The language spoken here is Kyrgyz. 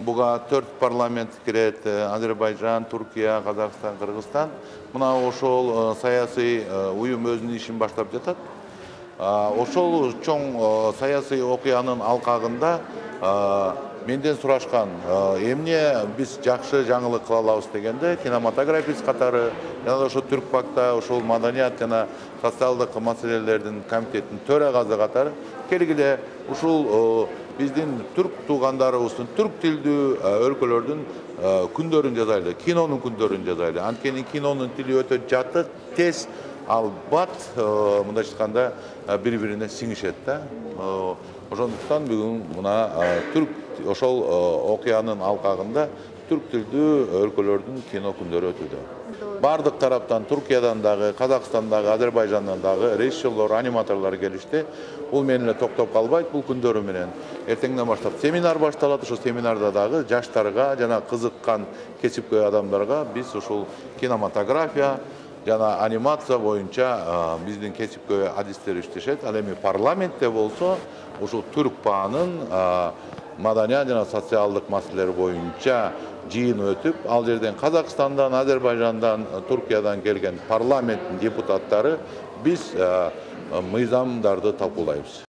Буга 4 парламент кирет: Азербайжан, Туркия, Казакстан, Кыргызстан. Мына ошол саясий уюм өзүнүн ишин баштап жатат. Ошол чоң саясий окуянын алкагында менден сурашкан, эмне биз жакшы жаңылык кыла алабыз дегенде, кинематографист катары жана да ошо Түркпакта ошол маданият жана социалдык маселелердин комитетинин төрагасы катары келгиле ушул биздин түрк туугандарыбыздын түрк тилдүү өлкөлөрдүн күндөрүн жазайлы, кинонун күндөрүн жазайлы. Анткени кинонун тили өтө жатык, тез, ал бат мындайча айтканда бири-бирине сиңишет да. Ошондуктан бүгүн мына түрк ошол окуянын алкагында түрк тилдүү өлкөлөрдүн кино күндөрү өтүүдө. Бардык тараптан, Туркиядан дагы, Казакстандагы, Азербайжандан дагы режиссерлор, аниматорлор келишти. Бул менен эле токтоп калбайт, бул күндөрү менен. Эртеңден баштап семинар башталат. Ошол семинарда дагы жаштарга жана кызыккан кесипкөй адамдарга биз ушул кинематография жана анимация боюнча биздин кесипкөй адистер иштешет. Ал эми парламентте болсо ушул Түркпаанын маданият жана социалдык маселелер боюнча жыйын өтүп, ал жерден Казакстандан, Азербайжандан, Туркиядан келген парламенттин депутаттары биз мыйзамдарды талкуулайбыз.